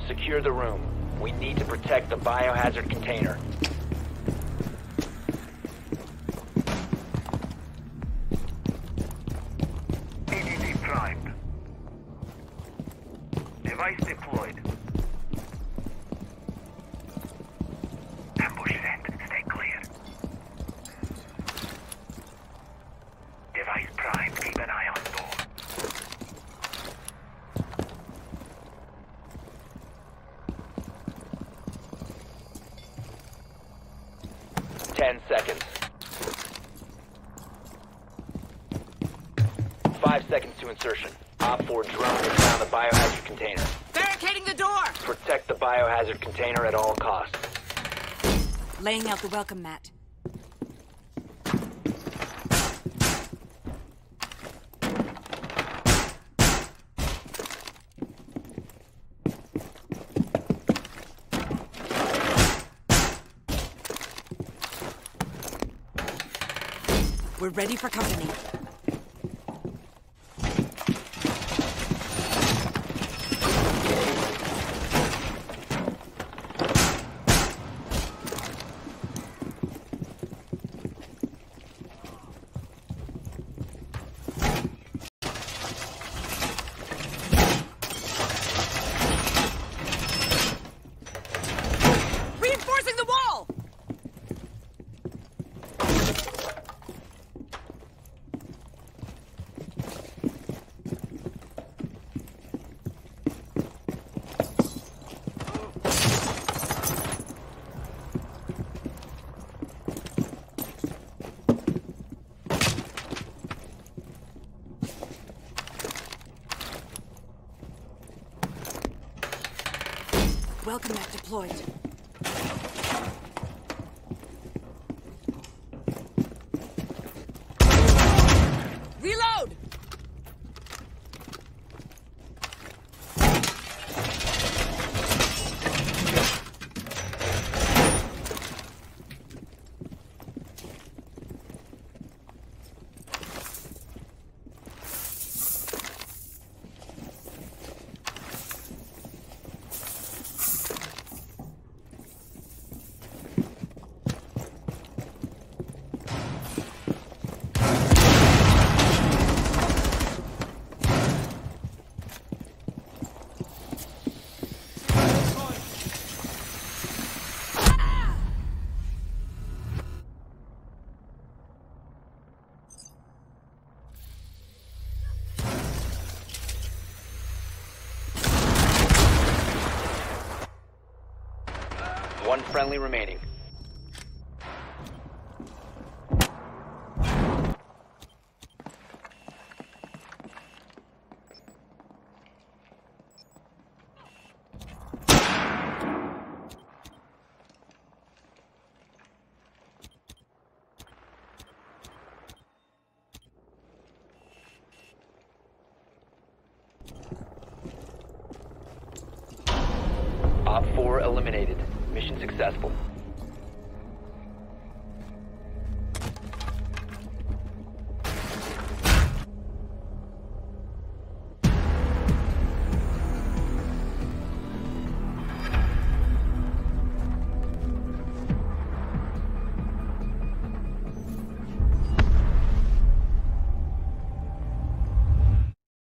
Secure the room. We need to protect the biohazard container. ADD primed. Device deployed. Ambush set. Stay clear. Device primed. Keep an eye on door. Ten seconds. 5 seconds to insertion. Op 4 drone has found the biohazard container. Barricading the door! Protect the biohazard container at all costs. Laying out the welcome mat. We're ready for company. Reinforcing the wall! Welcome mat deployed. Reload! One friendly remaining. Op 4 eliminated. Mission successful.